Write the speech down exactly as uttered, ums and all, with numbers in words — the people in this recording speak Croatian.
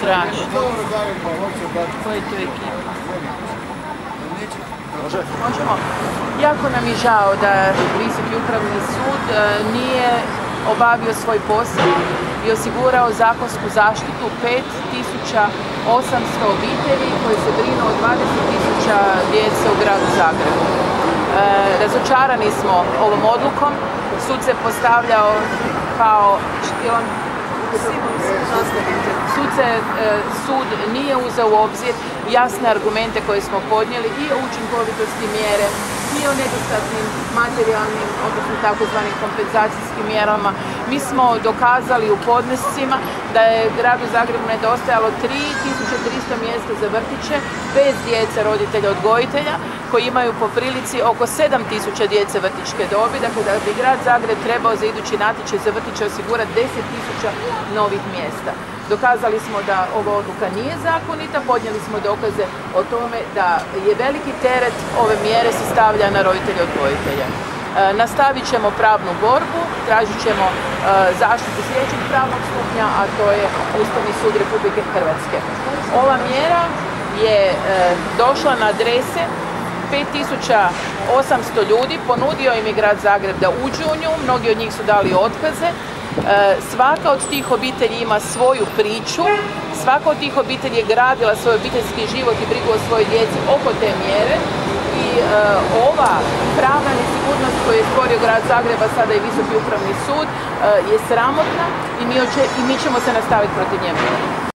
strašno. Koja je to ekipa? Možemo? Jako nam je žao da Visoki upravni sud nije obavio svoj posao i osigurao zakonsku zaštitu pet tisuća osamsto obitelji koji se brinu o dvadeset tisuća djece u Gradu Zagrebu. E, razočarani smo ovom odlukom. Sud se postavljao kao Sud, se, sud nije uzeo u obzir jasne argumente koje smo podnijeli i o učinkovitosti mjere i o nedostatnim materijalnim, odnosno takozvanim kompenzacijskim mjerama. Mi smo dokazali u podnescima da je Gradu Zagrebu nedostajalo tri tisuće tristo mjesta za vrtiće bez djece roditelja odgojitelja koji imaju po prilici oko sedam tisuća djece vrtićke dobi. Dakle, da bi Grad Zagreb trebao za idući natječaj za vrtiće osigurati deset tisuća novih mjesta. Dokazali smo da ova odluka nije zakonita, podnijeli smo dokaze o tome da je veliki teret ove mjere se stavlja na roditelje odgojitelja. E, nastavit ćemo pravnu borbu, tražit ćemo e, zaštitu sljedećeg pravnog stupnja, a to je Ustavni sud Republike Hrvatske. Ova mjera je e, došla na adrese pet tisuća osamsto ljudi, ponudio im je Grad Zagreb da uđu u nju, mnogi od njih su dali otkaze. Svaka od tih obitelji ima svoju priču, svaka od tih obitelji je gradila svoj obiteljski život i brigu o svojoj djeci oko te mjere i e, ova pravna nesigurnost koju je stvorio Grad Zagreba, sada i Visoki upravni sud, e, je sramotna i mi, oče, i mi ćemo se nastaviti protiv nje.